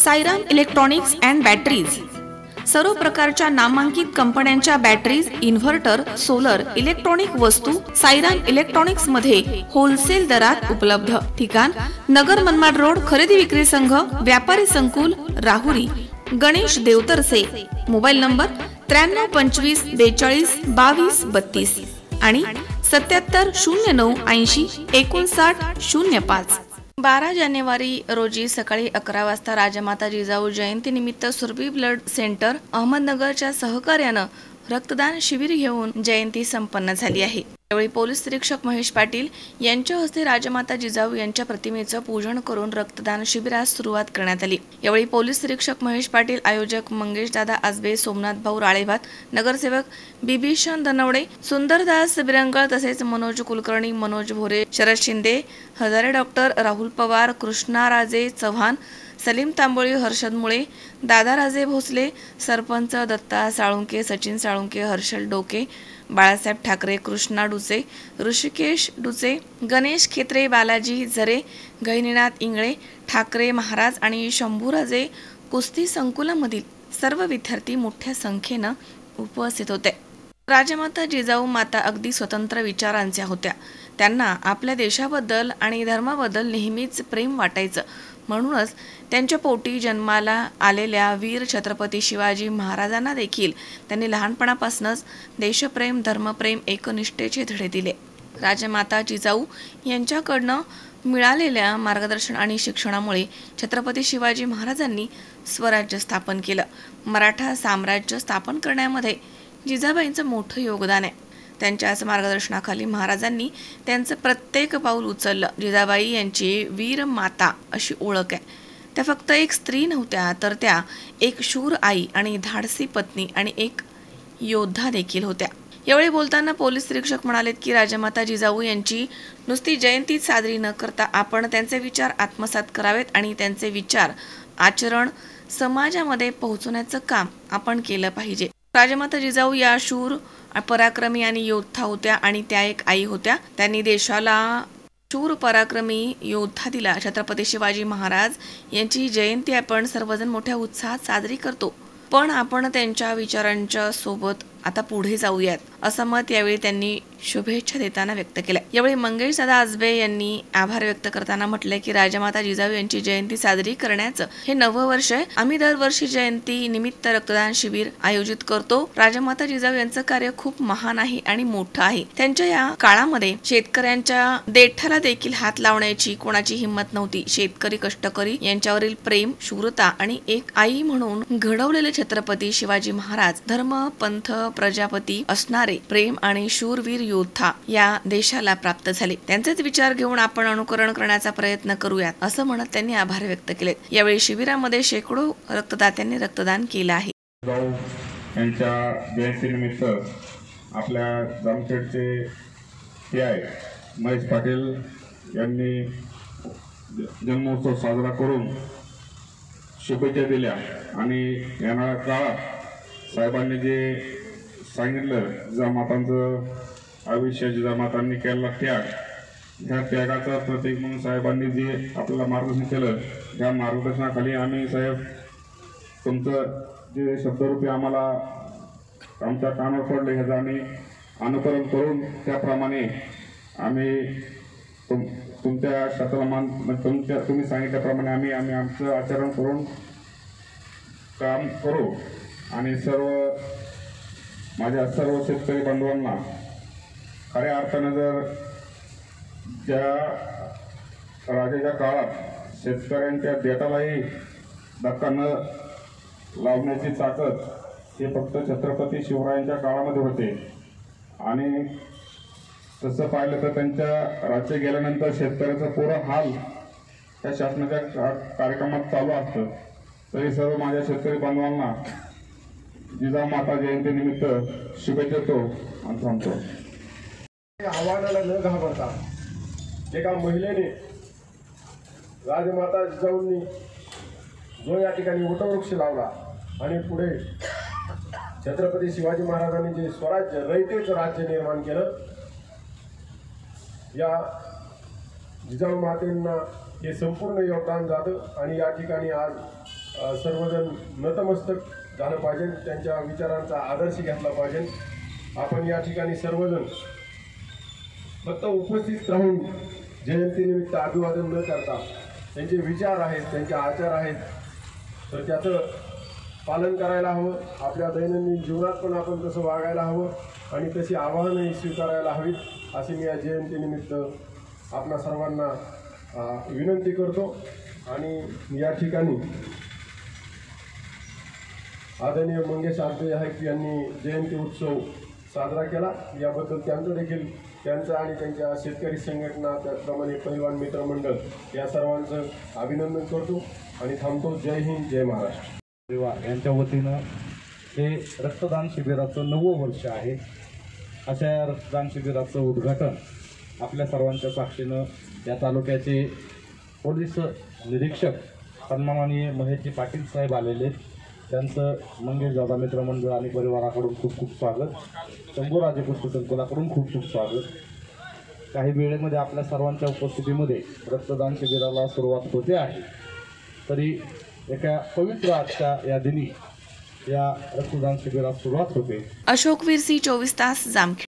Sairam electronics and batteries सर्व प्रकारच्या नामांकित कंपन्यांच्या बॅटरीज, इन्व्हर्टर, सोलर, इलेक्ट्रॉनिक वस्तू साईराम इलेक्ट्रॉनिक्स मध्ये होलसेल दरात उपलब्ध। ठिकाण नगर मनमाड रोड, खरेदी विक्री संघ, व्यापारी संकुल, राहुरी। गणेश देवतरसे। मोबाईल नंबर 93 25 42 22 32 आणि 77 09 80 59 05। 12 जानेवारी रोजी सकाळी 11 वाजता राजमाता जिजाऊ जयंती निमित्त सुरभी ब्लड सेंटर अहमदनगरच्या सहकार्यानं रक्तदान शिबिर घेऊन जयंती संपन्न झाली आहे। यावेळी पोलीस निरीक्षक महेश पाटील यांच्या हस्ते राजमाता जिजाऊ यांच्या प्रतिमेचं पूजन करून रक्तदान शिबिरास सुरुवात करण्यात आली। यावेळी पोलीस निरीक्षक महेश पाटील, आयोजक मंगेश दादा आजबे, सोमनाथ भाऊ राळेभात, नगरसेवक बिभीषण धनवडे, सुंदरदास बिरंगळ तसेच मनोज कुलकर्णी, मनोज भोरे, शरद शिंदे, हजारे डॉक्टर, राहुल पवार, कृष्णाराजे चव्हाण, सलीम तांबोळी, हर्षद मुळे, दादाराजे भोसले, सरपंच दत्ता साळुंके, सचिन साळुंके, हर्षल डोके, बाळासाहेब ठाकरे, कृष्णा डुचे, ऋषिकेश डुचे, गणेश खेत्रे, बालाजी झरे, गहिनीनाथ इंगळे, ठाकरे महाराज आणि शंभूराजे कुस्ती संकुलामधील सर्व विद्यार्थी मोठ्या संख्येनं उपस्थित होते। राजमाता जिजाऊ माता अगदी स्वतंत्र विचारांच्या होत्या। त्यांना आपल्या देशाबद्दल आणि धर्माबद्दल नेहमीच प्रेम वाटायचं। म्हणूनच त्यांच्या पोटी जन्माला आलेल्या वीर छत्रपती शिवाजी महाराजांना देखील त्यांनी लहानपणापासूनच देशप्रेम, धर्मप्रेम, एकनिष्ठेचे धडे दिले। राजमाता जिजाऊ यांच्याकडनं मिळालेल्या मार्गदर्शन आणि शिक्षणामुळे छत्रपती शिवाजी महाराजांनी स्वराज्य स्थापन केलं। मराठा साम्राज्य स्थापन करण्यामध्ये जिजाबाईंचं मोठं योगदान आहे। त्यांच्याच मार्गदर्शनाखाली महाराजांनी त्यांचं प्रत्येक पाऊल उचललं। जिजाबाई यांची वीर माता अशी ओळख आहे। त्या फक्त एक स्त्री नव्हत्या, तर त्या एक शूर आई आणि धाडसी पत्नी आणि एक योद्धा देखील होत्या। यावेळी बोलताना पोलीस निरीक्षक म्हणालेत की राजमाता जिजाऊ यांची नुसती जयंती साजरी न करता आपण त्यांचे विचार आत्मसात करावेत आणि त्यांचे विचार आचरण समाजामध्ये पोहोचवण्याचं काम आपण केलं पाहिजे। राजमाता जिजाऊ या शूर, पराक्रमी आणि योद्धा होत्या आणि त्या एक आई होत्या। त्यांनी देशाला शूर पराक्रमी योद्धा दिला। छत्रपती शिवाजी महाराज यांची जयंती आपण सर्वजण मोठ्या उत्साहात साजरी करतो, पण आपण त्यांच्या विचारांच्या सोबत आता पुढे जाऊयात असं मत यावेळी त्यांनी शुभेच्छा देताना व्यक्त केलं। यावेळी मंगेश दादा आजबे यांनी आभार व्यक्त करताना म्हटले की राजमाता जिजाऊ यांची जयंती साजरी करण्याचं हे नवं वर्ष आहे। आम्ही दरवर्षी जयंती निमित्त रक्तदान शिबिर आयोजित करतो। राजमाता जिजाऊ यांचं कार्य खूप महान आहे आणि मोठं आहे। त्यांच्या या काळामध्ये शेतकऱ्यांच्या देठाला देखील हात लावण्याची कोणाची हिंमत नव्हती। शेतकरी, कष्टकरी यांच्यावरील प्रेम, शूरता आणि एक आई म्हणून घडवलेले छत्रपती शिवाजी महाराज धर्म, पंथ, प्रजापती असणारे प्रेम आणि शूरवीर योद्धा या देशाला प्राप्त झाले। त्यांचेच विचार घेऊन आपण अनुकरण करण्याचा प्रयत्न करूयात असं म्हणत त्यांनी आभार व्यक्त केले। यावेळी शिबिरामध्ये शेकडो रक्तदात्यांनी रक्तदान केलं आहे। यांच्या जयंतीनिमित्त आपल्या जामखेडचे PI महेश पाटील यांनी जन्मोत्सव साजरा करून शुभेच्छा दिल्या आणि येणाऱ्या काळात साहेबांनी जे सांगितलं, जिजामातांचं आयुष्य, जिजामातांनी केलेला त्याग, ह्या त्यागाचा प्रतीक म्हणून साहेबांनी जे आपल्याला मार्गदर्शन केलं, त्या मार्गदर्शनाखाली आम्ही साहेब तुमचं जे शब्दरूपी आम्हाला आमच्या कानावर पडले ह्याचं आम्ही अनुकरण करून त्याप्रमाणे आम्ही तुमच्या शब्दाला तुम्ही सांगितल्याप्रमाणे आम्ही आमचं आचरण करून काम करू आणि माझ्या सर्व शेतकरी बांधवांना खऱ्या अर्थानं जर ज्या राजाच्या काळात शेतकऱ्यांच्या देठालाही धक्का न लावण्याची ताकद हे फक्त छत्रपती शिवरायांच्या काळामध्ये होते आणि तसं पाहिलं तर त्यांच्या राज्य गेल्यानंतर शेतकऱ्याचा पुरा हाल त्या शासनाच्या कार्यक्रमात चालू असतं। तरी सर्व माझ्या शेतकरी बांधवांना जिजाऊ माता जयंती निमित्त शुभेच्छा देतो आणि थांबतो। आव्हानाला न घाबरता एका महिलेने राजमाता जिजाऊंनी जो या ठिकाणी वटवृक्ष लावला आणि पुढे छत्रपती शिवाजी महाराजांनी जे स्वराज्य, रयतेचं राज्य निर्माण केलं, या जिजाऊ मातेंना हे संपूर्ण योगदान जातं आणि या ठिकाणी आज सर्वजण नतमस्तक झालं पाहिजे, त्यांच्या विचारांचा आदर्श घेतला पाहिजे. आपण या ठिकाणी सर्वजण फक्त उपस्थित राहून जयंतीनिमित्त अभिवादन न करता त्यांचे विचार आहेत, त्यांचे आचार आहेत, तर त्याचं पालन करायला हवं. आपल्या दैनंदिन जीवनात पण आपण तसं वागायला हवं आणि तशी आवाहनही स्वीकारायला हवीत, अशी मी या जयंतीनिमित्त आपणा सर्वांना विनंती करतो. आणि या ठिकाणी आदरणीय मंगेश आर्दे यांनी जयंती उत्सव साजरा केला, याबद्दल त्यांचं देखील त्यांचं आणि त्यांच्या शेतकरी संघटना, त्याचप्रमाणे पहिलवान मित्रमंडळ या सर्वांचं अभिनंदन करतो आणि थांबतो. जय हिंद, जय महाराष्ट्र. यांच्या वतीनं हे रक्तदान शिबिराचं 9वं वर्ष आहे. अशा या रक्तदान शिबिराचं उद्घाटन आपल्या सर्वांच्या साक्षीनं या तालुक्याचे पोलीस निरीक्षक सन्माननीय महेशजी पाटील साहेब आलेले, त्यांचं मंगेश दादा मित्रमंडळ आणि परिवाराकडून खूप खूप स्वागत. शंभूराजे पुष्प संकुलाकडून खूप खूप स्वागत. काही वेळेमध्ये आपल्या सर्वांच्या उपस्थितीमध्ये रक्तदान शिबिराला सुरुवात होते आहे, तरी एका पवित्र आजच्या या दिनी या रक्तदान शिबिरास सुरुवात होते. अशोक वीरसी 24 तास जामखेड.